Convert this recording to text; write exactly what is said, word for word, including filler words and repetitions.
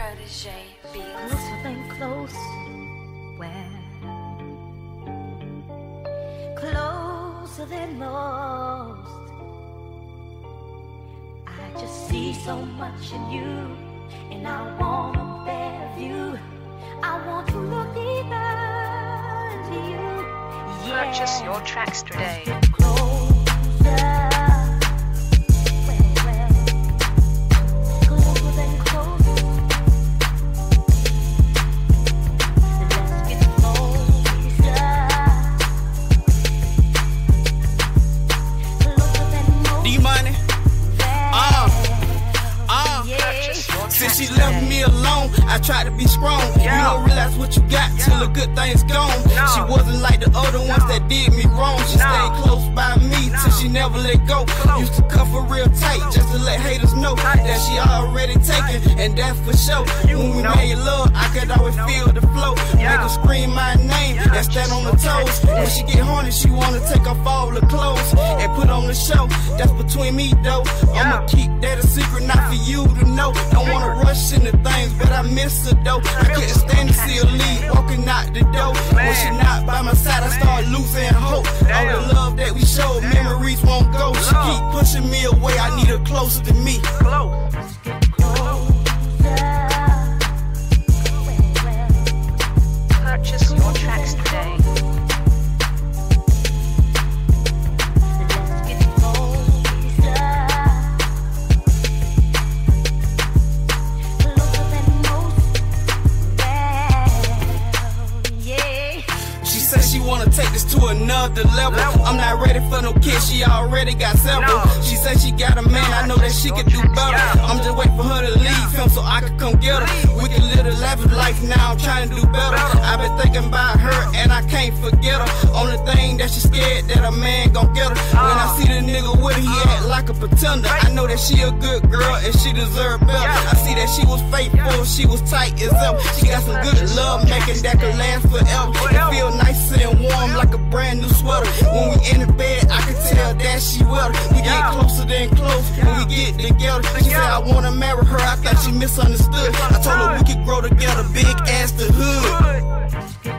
protege beats. Closer than close, well, closer than most. I just see so much in you, and I want a better view. I want to look deeper into you. Yeah. Purchase your tracks today. Closer. Since she left me alone, I tried to be strong. You don't realize what you got till the good things gone. She wasn't like the other ones that did me wrong. She stayed close by me till she never let go. Used to cuff her real tight just to let haters know that she already taken, and that's for sure. When we made love, I could always feel the flow. Make her scream my name and stand on her toes. When she get horny, she wanna take off all the clothes and put on the show. That's between me though. I'ma keep that a secret, not for you to know. Don't wanna rush into things, but I miss her though. I couldn't stand to see her leave, walking out the door. When she not by my side, I start losing hope. All the love that we showed, memories won't go. She keep pushing me away, I need her closer to me. Purchase your tracks today. She wanna take this to another level. I'm not ready for no kids, she already got several. She said she got a man, I know that she could do better. I'm just waiting for her to leave him so I could come get her. We can live a lavish life now, I'm trying to do better. I've been thinking about her and I can't forget her. Only thing that she scared that a man gon' get her. When I see the nigga with her, he act like a pretender. I know that she a good girl and she deserve better. I see that she was faithful, she was tight as ever. She got some good love making that could last forever. It feel nice and warm like a brand new sweater. When we in the bed, I can tell that she well. We get closer than close when we get together. She said I wanna marry her, I thought she misunderstood. I told her we could grow together, big ass to hood.